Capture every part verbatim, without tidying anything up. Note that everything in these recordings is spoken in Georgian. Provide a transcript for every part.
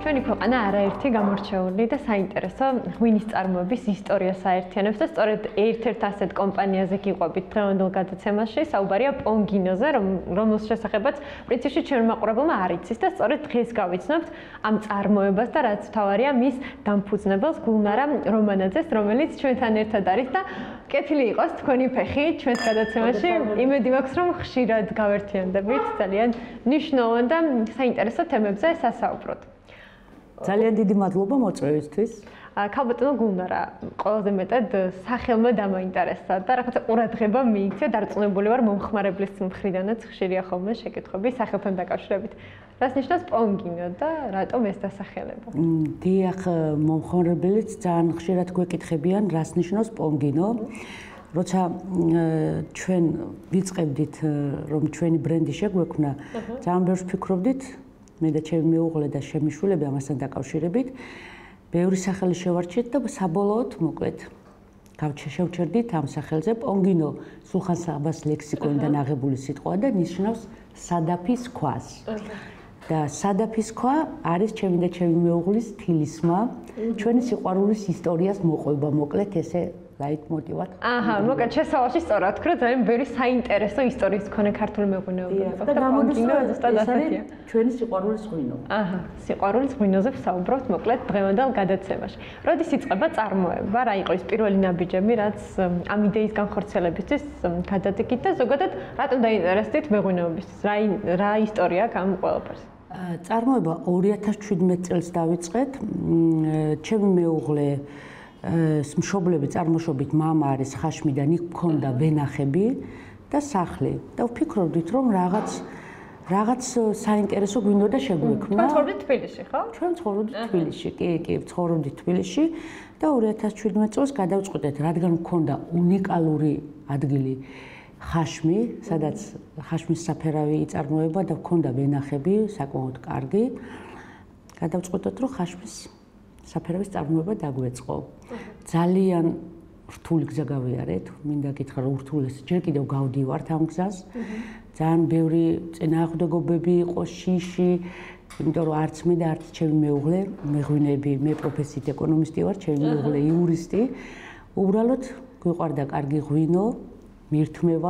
ჩვენი ქვეყანა არაერთი გამორჩეული და საინტერესო ღვინის წარმოების ისტორიას აერთიანებს და სწორედ ერთ-ერთ ასეთ კომპანიაზე გიყვებით დღევანდელ გადაცემაში. საუბარია პონგინოზე, რომელს შესახებაც პრინციპში ჩემი მაყურებელმა არ იცის და სწორედ დღეს გავიცნობთ ამ წარმოებას და რაც თავარია მის დამფუძნებელს გულნარა რომანაძეს, რომელიც ჩვენთან ერთად არის და კეთილი იყოს თქვენი ფეხი ჩვენს გადაცემაში. იმედი მაქვს, რომ ხშირად გავერთიანდებით ძალიან მნიშვნელოვან და საინტერესო თემებზე სასაუბროთ. ძალიან დიდი მადლობა მოწვევისთვის. ქალბატონო გულნარა, ყველაზე მეტად სახელმა დამაინტერესა და რაღაცა ყურადღება მიიქცა, დარწმუნებული ვარ მომხმარებლის მხრიდანაც ხშირია ხოლმე შეკითხვები სახელთან დაკავშირებით. რას ნიშნავს პონგინო და რატომ ეს დასახელება? დიახ, მომხმარებელიც ძალიან ხშირად გვეკითხებიან, რას ნიშნავს პონგინო. როცა ჩვენ ვიწყებდით, რომ ჩვენი ბრენდი შეგვექმნა, ძალიან ბევრს ვფიქრობდით, მე და ჩემი მეუღლე და შემიშვილები ამასთან დაკავშირებით, ბევრი სახელი შევარჩიეთ და საბოლოოდ მოკლედ გავჩერდით ამ სახელზე. პონგინო სულხან საბას ლექსიკონიდან აღებული სიტყვაა და ნიშნავს სადაფის ქვას. და სადაფის ქვა არის ჩემი და ჩემი მეუღლის თილისმა, ჩვენი სიყვარულის ისტორიას მოყვება, მოკლედ ესე ლაიტმოტივად. აჰა, მოკლედ შესავალში სწორად თქვა, ძალიან ბევრი საინტერესო ისტორიის მქონე ქართული მეღვინეობა და პონგინო ზუსტად ასეთია. ჩვენი სიყვარულის ღვინო. აჰა, სიყვარულის ღვინოზე ვსაუბრობთ მოკლედ დღევანდელ გადაცემაში. როდის იწყება წარმოება, რა იყო ის პირველი ნაბიჯები, რაც ამ იდეის განხორციელებისთვის გადადგით და ზოგადად რატომ დაინტერესდით მეღვინეობისთვის? რა რა ისტორია აქვს ამ ყველაფერს? წარმოება ორი ათას ჩვიდმეტ წელს დავიწყეთ. ჩემი მეუღლე მშობლები წარმოშობით მამა არის ხაშმიდან, იქ მქონდა ვენახები და სახლი და ვფიქრობდით, რომ რაღაც რაღაც საინტერესო გვინდოდა შეგვექმნა. თქვენ ცხოვრობთ თბილისში, ხო? ჩვენ ცხოვრობთ თბილისში, კი, კი, ცხოვრობთ თბილისში და ორი ათას ჩვიდმეტ წელს გადავწყვეტეთ, რადგან მქონდა უნიკალური ადგილი ხაშმი, სადაც ხაშმის საფერავი იწარმოება და მქონდა ვენახები, საკმაოდ კარგი. გადავწყვეტოთ, რომ ხაშმის საფერავის წარმოება დაგვეწყო. ძალიან რთული გზა გავიარეთ, მინდა გითხრა, რომ რთულეს ჯერ კიდევ გავდივართ ამ გზას. ძალიან ბევრი წინააღმდეგობები იყო, შიში, იმიტომ რომ არც მე და არც ჩემი მეუღლე, მეღვინეები, მე პროფესიით ეკონომისტი ვარ, ჩემი მეუღლე იურისტი. უბრალოდ გვიყვარდა კარგი ღვინო, მირთმევა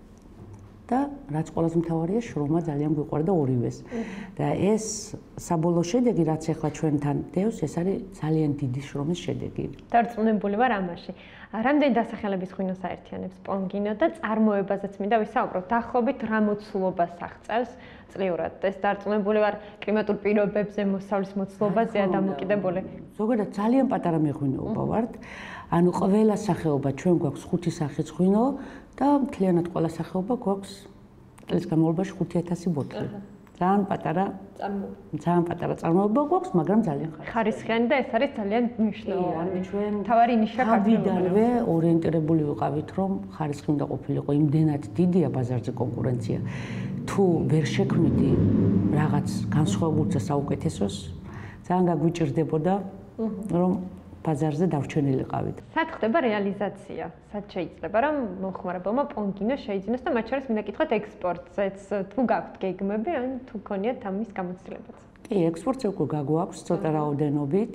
და რაც ყველაზე მთავარია, შრომა ძალიან გვიყვარდა ორივეს. და ეს საბოლოო შედეგი, რაც ახლა ჩვენთან დევს, ეს არის ძალიან დიდი შრომის შედეგი. დარწმუნებული ვარ ამაში. რამდენი დასახელების ღვინოს აერთიანებს პონგინო და წარმოებაზეც მინდა ვისაუბროთ. დაახლოებით რა მოცულობას აღწევს წლიურად? ეს დარწმუნებული ვარ კლიმატურ პირობებზე, მოსავლის მოცულობაზეა დამოკიდებული. ზოგადად ძალიან პატარა მეღვინეობა ვართ. ანუ ყველა სახეობა ჩვენ გვაქვს ხუთი სახის ღვინო და მთლიანად ყველა სახეობა გვაქვს წლის განმავლობაში ხუთი ათასი ბოთლი. ძალიან პატარა წარმოება. ძალიან პატარა წარმოება გვაქვს, მაგრამ ძალიან ხარისხიანი და ეს არის ძალიან მნიშვნელოვანი. ჩვენ თავარი ნიშა თავიდანვე ორიენტირებული ვიყავით, რომ ხარისხი უნდა ყოფილიყო, იმდენად დიდია ბაზარზე კონკურენცია. თუ ვერ შექმნიდი რაღაც განსხვავებულს და საუკეთესოს, ძალიან გაგვიჭირდებოდა, რომ ბაზარზე დავრჩენილიყავით. სად ხდება რეალიზაცია? სად შეიძლება რომ მომხმარებელმა პონგინო შეიძინოს და მათ შორის მინდა გითხრათ ექსპორტზეც თუ გაქვთ გეგმები, ან თუ გქონიათ ამის გამოცდილებაც? კი, ექსპორტზე უკვე გაგვაქვს ცოტა რაოდენობით.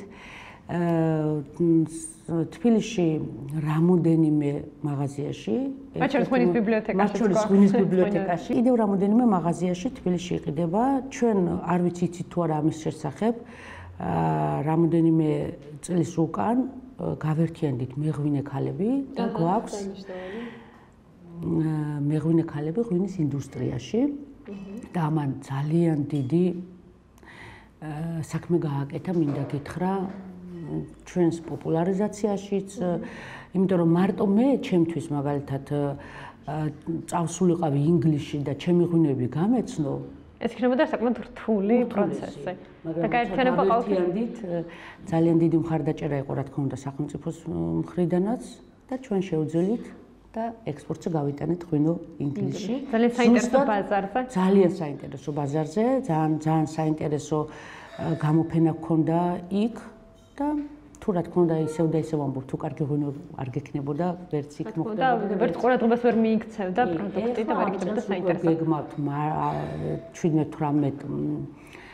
თბილისში რამოდენიმე მაღაზიაში, მათ შორის ღვინის ბიბლიოთეკაში, მათ შორის ღვინის ბიბლიოთეკაში, კიდევ რამოდენიმე მაღაზიაში თბილისში იყიდება. ჩვენ არ ვიცი იცით თუ არა ამის შესახებ. რამოდენიმე წლის უკან გავერთიანდით მეღვინე ქალები და გვაქვს მეღვინე ქალები ღვინის ინდუსტრიაში და ამან ძალიან დიდი საქმე გააკეთა, მინდა გითხრა, ჩვენს პოპულარიზაციაშიც, იმიტომ რომ მარტო მე ჩემთვის მაგალითად წავსულიყავი ინგლისში და ჩემი ღვინოები გამეცნო. ეს იქნებოდა საკმაოდ რთული პროცესი. და გაერთიანება ყავთ ძალიან დიდი მხარდაჭერა იყო, რა თქმა უნდა, სახელმწიფოს მხრიდანაც და ჩვენ შევძელით და ექსპორტზე გავიტანეთ ღვინო ინგლისში. ძალიან საინტერესო ბაზარზე. ძალიან საინტერესო ბაზარზე, ძალიან ძალიან საინტერესო გამოფენა გქონდა იქ და თუ რა თქმა უნდა ისევ და ისევ ამბობ, თუ კარგი ღვინო არ გექნებოდა, ვერც იქ მოხდებოდა. და ვერც ყურადღებას ვერ მიიქცევდა პროდუქტი და ვერ იქნებოდა საინტერესო. გეგმავთ შვიდმეტ თვრამეტ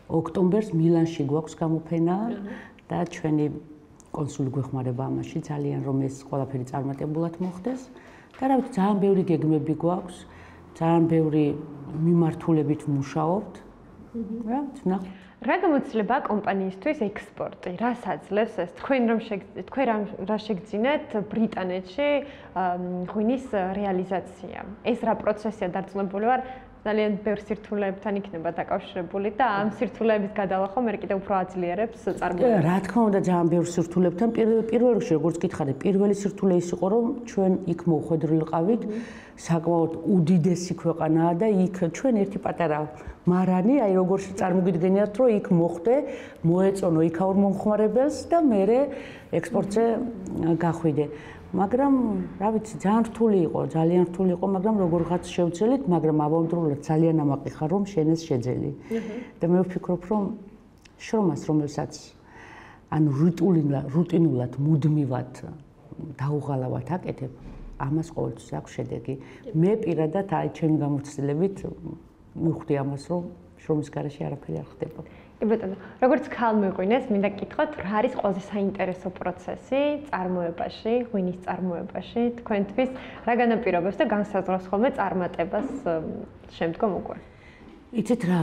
ოქტომბერს მილანში გვაქვს გამოფენა და ჩვენი კონსული გვეხმარება ამაში ძალიან რომ ეს ყველაფერი წარმატებულად მოხდეს და რა ვიცი ძალიან ბევრი გეგმები გვაქვს ძალიან ბევრი მიმართულებით ვმუშაობთ რა ვნახოთ რა გამოცდილებაა კომპანიისთვის ექსპორტი? რას აძლევს ეს? თქვენ რომ თქვენ რა შეგძინეთ ბრიტანეთში ღვინის რეალიზაცია? ეს რა პროცესია დარწმუნებული ვარ? ძალიან ბევრ სირთულეებთან იქნება დაკავშირებული და ამ სირთულეების გადალახვა მე კიდევ უფრო აძლიერებს წარმოებას. რა თქმა უნდა ძალიან ბევრ სირთულეებთან პირველ რიგში როგორც გითხარით, პირველი სირთულე ის იყო რომ ჩვენ იქ მოხვედრილიყავით, საკმაოდ უდიდესი ქვეყანაა და იქ ჩვენ ერთი პატარა მარანი, აი როგორ წარმოგიდგენიათ რომ იქ მოხვდე, მოეწონო იქაურ მომხმარებელს და მე ექსპორტზე გახვიდე. მაგრამ რა ვიცი ძალიან რთული იყო, ძალიან რთული იყო, მაგრამ როგორღაც შევძელით, მაგრამ ამავდროულად ძალიან ამაყი ხარ რომ შენ ეს შეძელი. და მე ვფიქრობ რომ შრომას რომელსაც ანუ რუტინულად, რუტინულად მუდმივად დაუღალავად აკეთებ, ამას ყოველთვის აქვს შედეგი. მე პირადად აი ჩემი გამოცდილებით მივხვდი ამას რომ შრომის გარეშე არაფერი არ ხდება. კი ბატონო, როგორც ხალ მეღვინეს, მინდა გითხოთ, რა არის ყველაზე საინტერესო პროცესი წარმოებაში, ღვინის წარმოებაში, თქვენთვის რა განაპირობებს და განსაზღვრავს ხოლმე წარმატებას შემდგომ უკვე? იცით რა,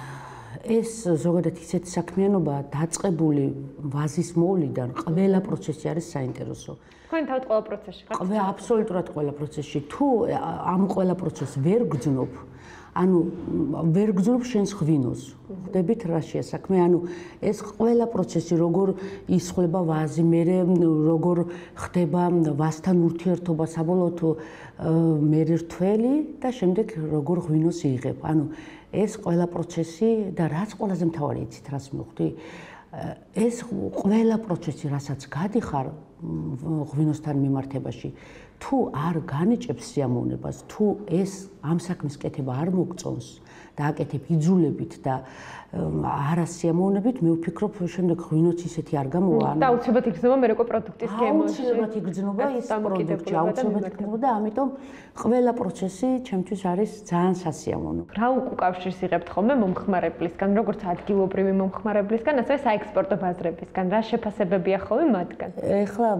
ეს ზოგადად ისეთი საქმიანობაა დაწყებული ვაზის მოვლიდან, ყველა პროცესი არის საინტერესო. თქვენ თავთ ყველა პროცესში ხართ? ყველა აბსოლუტურად ყველა პროცესში. თუ ამ ყველა პროცესს ვერ გძნობ, ანუ ვერ გძნობ შენს ღვინოს. ხვდებით რაშია საქმე? ანუ ეს ყველა პროცესი როგორ ისხლება ვაზი, მე როგორ ხდება ვაზთან ურთიერთობა, საბოლოოდ მე რთველი და შემდეგ როგორ ღვინოს იღებ. ანუ ეს ყველა პროცესი და რაც ყველაზე მთავარი იცით რას მივხვდი? ეს ყველა პროცესი, რასაც გადიხარ ღვინოსთან მიმართებაში, თუ არ განიჭებს სიამოვნებას, თუ ეს ამ საქმის კეთება არ მოგწონს და აკეთებ იძულებით და არა სიამოვნებით, მე ვფიქრობ, შემდეგ ღვინოც ისეთი არ გამოვა. და აუცილებლად იგრძნობა მე როგორ პროდუქტის გემოში. აუცილებლად იგრძნობა ის პროდუქტი, აუცილებლად იგრძნობა და ამიტომ ყველა პროცესი ჩემთვის არის ძალიან სასიამოვნო. რა უკავშირს იღებთ ხოლმე მომხმარებლისგან, როგორც ადგილობრივი მომხმარებლისგან, ასევე საექსპორტო ბაზრებისგან, რა შეფასებებია ხოლმე მათგან? ეხლა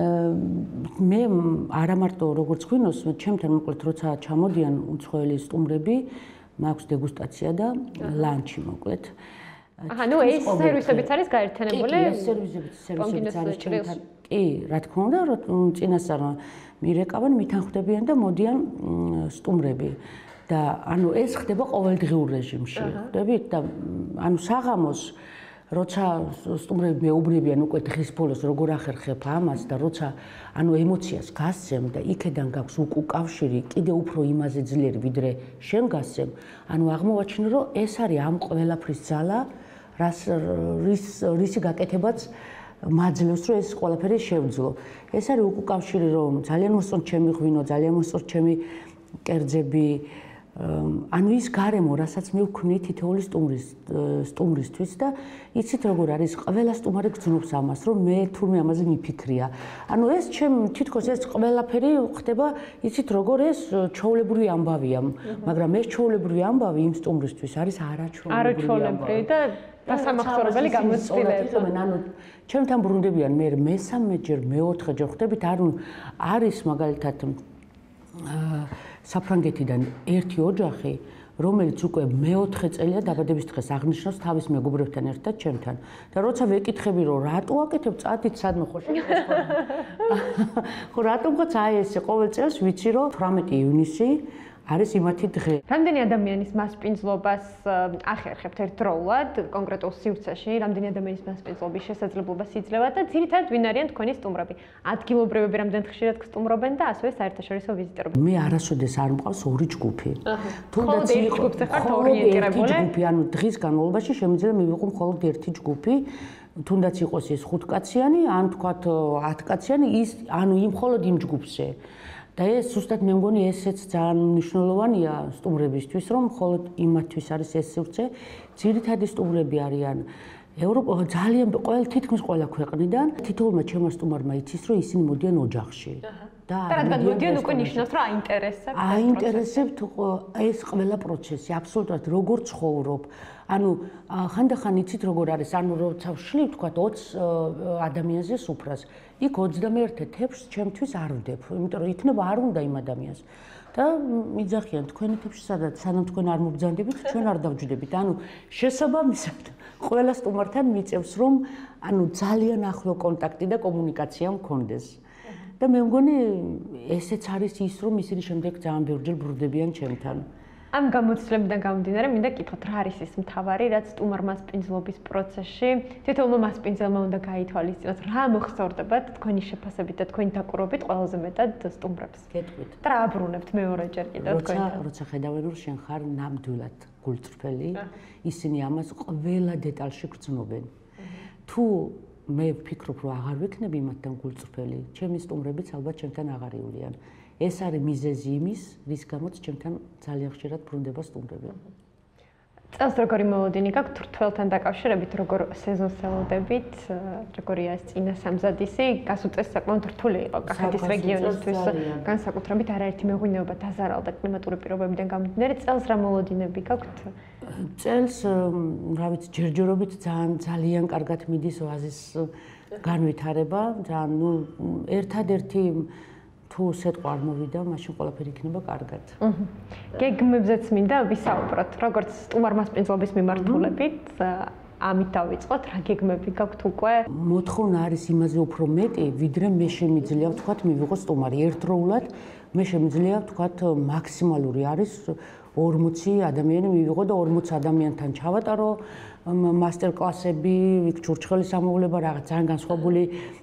მე არა მარტო როგორც ღვინოს, ჩემთან მოკლედ როცა ჩამოდიან უცხოელი სტუმრები, მაქვს დეგუსტაცია და ლანჩი მოკლედ. აჰა, ნუ ეს სერვისებიც არის გაერთიანებული? კი, ეს სერვისებიც სერვისებიც არის ჩემთან. კი, რა თქმა უნდა, წინასწარ მირეკავენ, მითანხმდებიან და მოდიან სტუმრები. და ანუ ეს ხდება ყოველდღიურ რეჟიმში, ხვდებით? და ანუ საღამოს როცა სტუმრები მეუბნებიან უკვე დღის ბოლოს როგორ ახერხებ ამას და როცა ანუ ემოციას გასცემ და იქედან გაქვს უკავშირი კიდე უფრო იმაზე ძლიერი ვიდრე შენ გასცემ, ანუ აღმოვაჩინე რომ ეს არის ამ ყველაფრის ძალა, რას რის რისი გაკეთებაც მაძლევს რომ ეს ყველაფერი შევძლო. ეს არის უკავშირი რომ ძალიან მოსწონთ ჩემი ღვინო, ძალიან მოსწონთ ჩემი კერძები. ანუ ის გარემო, რასაც მე ვქმნი თითოეული სტუმრის სტუმრისთვის და იცით როგორ არის, ყველა სტუმარი გძნობს ამას, რომ მე თურმე ამაზე მიფიქრია. ანუ ეს ჩემ თითქოს ეს ყველაფერი ხდება, იცით როგორ ეს ჩვეულებრივი ამბავია, მაგრამ ეს ჩვეულებრივი ამბავი იმ სტუმრისთვის არის არაჩვეულებრივი და დასამახსოვრებელი გამოცდილება. ანუ ჩემთან ბრუნდებიან მე მესამეჯერ, მეოთხეჯერ ხვდებით, ანუ არის მაგალითად საფრანგეთიდან ერთი ოჯახი, რომელიც უკვე მეოთხე წელია დაბადების დღეს აღნიშნავს თავის მეგობრებთან ერთად ჩემთან. და როცა ვეკითხები რომ რატო აკეთებ წადით სადმე ხო შეიძლება. ხო რატომღაც აი ესე ყოველ წელს ვიცი რომ თვრამეტი ივნისი არის იმათი დღე. რამდენი ადამიანის მასპინძლობას ახერხებთ ერთდროულად კონკრეტულ სივრცეში, რამდენი ადამიანის მასპინძლობის შესაძლებლობას იძლევა და ძირითადად ვინ არიან თქვენი სტუმრები? ადგილობრივები რამდენად ხშირად გსტუმრობენ და ასევე საერთაშორისო ვიზიტორები? მე არასოდეს არ მყავს ორი ჯგუფი. თუნდაც ერთი ჯგუფზე ხართ ორიენტირებული? ჯგუფი, ანუ დღის განმავლობაში შემიძლია მივიღო მხოლოდ ერთი ჯგუფი. თუნდაც იყოს ეს ხუთკაციანი, ან თქვათ ათკაციანი, ის ანუ იმ მხოლოდ იმ ჯგუფზე. და ეს ზუსტად მე მგონი ესეც ძალიან მნიშვნელოვანია სტუმრებისთვის, რომ მხოლოდ იმათთვის არის ეს სივრცე. ძირითადი სტუმრები არიან ევროპა ძალიან ყველა თითქმის ყველა ქვეყნიდან. თითოეულმა ჩემმა სტუმარმა იცის, რომ ისინი მოდიან ოჯახში. და რადგან მოდიან უკვე ნიშნავს რომ აინტერესებს აინტერესებთ ეს ყველა პროცესი აბსოლუტურად როგორ ცხოვრობ ანუ ხანდახან იცით როგორ არის ანუ როცა ვშლი თქვა ოცს ადამიანზე სუფრას იქ ოცდამეერთე თეფშს ჩემთვის არ ვდებ იმიტომ რომ იქნება არ უნდა იმ ადამიანს და მიძახიან თქვენი თეფში სადაც სანამ თქვენ არ მობრძანდებით ჩვენ არ დავჯდებით ანუ შესაბამისად ყველა სტუმართან მიწევს რომ ანუ ძალიან ახლო კონტაქტი და კომუნიკაცია მქონდეს და მე მგონი ესეც არის ის რომ ისინი შემდეგ ძალიან ბევრჯერ ბრუნდებიან ჩემთან ამ გამოცდილებიდან გამომდინარე მინდა გითხოთ რა არის ის მთავარი რაც სტუმარ მასპინძლობის პროცესში თითოეულმა მასპინძელმა უნდა გაითვალისწინოს რა მოხსოვდება თქვენი შეფასებით და თქვენი დაკვირვებით ყველაზე მეტად სტუმრებს გეტყვით და რა აბრუნებთ მეორეჯერ კიდევ თქვენთან როცა როცა ხედავენ რომ შენ ხარ ნამდვილად გულწრფელი ისინი ამას ყველა დეტალში გრძნობენ თუ მე ვფიქრობ რომ აღარ ვიქნები მათთან გულწრფელი ჩემი სტუმრებიც ალბათ ჩემთან აღარ ივლიან ეს არის მიზეზი იმის რის გამოც ჩემთან ძალიან ხშირად ბრუნდება სტუმრები წელს როგორი მოლოდინი გაქვთ რთველთან დაკავშირებით როგორ სეზონს ელოდებით როგორია ეს წინა სამზადისი გასუწეს საკმაოდ რთული იყო კახეთის რეგიონისთვის განსაკუთრებით არაერთი მეღვინეობა დაზარალდა კლიმატური პირობებიდან გამომდინარე წელს რა მოლოდინები გაქვთ წელს რა ვიცი ჯერჯერობით ძალიან ძალიან კარგად მიდის ოაზის განვითარება ძალიან ნუ ერთადერთი თუ სეტყვა არ მოვიდა, მაშინ ყველაფერი იქნება კარგად. გეგმებზეც მინდა ვისაუბროთ, როგორც სტუმარ მასპინძლობის მიმართულებით, ამით დავიწყოთ, რა გეგმები გაქვთ უკვე? მოთხოვნა არის იმაზე უფრო მეტი, ვიდრე მე შემიძლია ვთქვათ, მივიღო სტუმარი ერთდროულად, მე შემიძლია ვთქვათ, მაქსიმალური არის ორმოცი ადამიანი მივიღო და ორმოც ადამიანთან ჩავატარო მასტერკლასები, ჩურჩხელის ამოვლება, რაღაც ძალიან განსხვავებული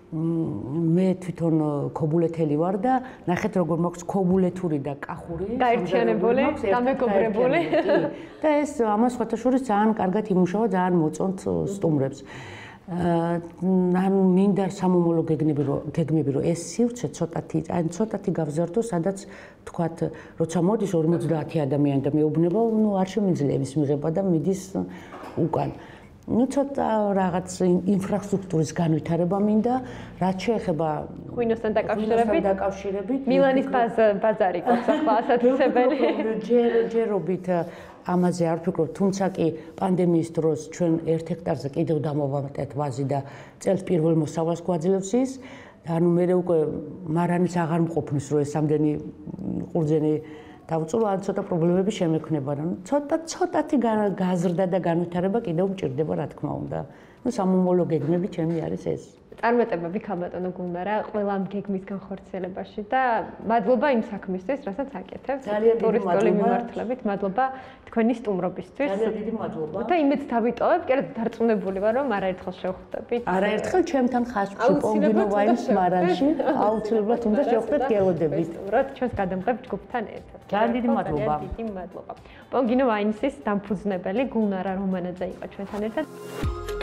მე თვითონ ქობულეთელი ვარ და ნახეთ როგორ მაქვს ქობულეთური და კახური გაერთიანებული, დამეგობრებული. და ეს ამას სხვათა შორის ძალიან კარგად იმუშავა, ძალიან მოწონთ სტუმრებს. ან მინდა სამომავლო გეგმები რომ გეგმები რომ ეს სივრცე ცოტათი ან ცოტათი გავზარდო, სადაც თქვათ, როცა მოდის ორმოცდაათი ადამიანი და მეუბნება, ნუ არ შემიძლია ის მიღება და მიდის უკან. ნუ ცოტა რაღაც ინფრასტრუქტურის განვითარება მინდა, რაც შეეხება ღვინოსთან დაკავშირებით. დაკავშირებით. მილანის ბაზარი გვაქვს ახლა ასათვისებელი. ჯერჯერობით ამაზე არ ვფიქრობ, თუმცა კი პანდემიის დროს ჩვენ ერთ ჰექტარზე კიდევ დამოვამატეთ ვაზი და წელს პირველ მოსავალს გვაძლევს ის. ანუ მე უკვე მარანის აღარ მყოფნის რომ ეს ამდენი ყურძენი დავწურო, ან ცოტა პრობლემები შემექნება, რომ ცოტა ცოტათი გაზრდა და განვითარება კიდევ მჭირდება, რა თქმა უნდა. ნუ სამომავლო გეგმები ჩემი არის ეს. წარმატებები ქალბატონო გულნარა ყველა ამ გეგმის განხორციელებაში და მადლობა იმ საქმისთვის, რასაც აკეთებთ. ტურისტული მიმართულებით, მადლობა თქვენი სტუმრობისთვის. ძალიან დიდი მადლობა. და იმედს დავიტოვებ, კიდევ დარწმუნებული ვარ, რომ არაერთხელ შევხვდებით. არაერთხელ ჩემთან ხასში პონგინო ვაინის მარანში, აუცილებლად უნდა შევხვდეთ, გელოდებით. რა ჩვენს გადამღებ ჯგუფთან ერთად. ძალიან დიდი მადლობა. დიდი მადლობა. პონგინო ვაინსის დამფუძნებელი გულნარა რომანაძე იყო ჩვენთან ერთად.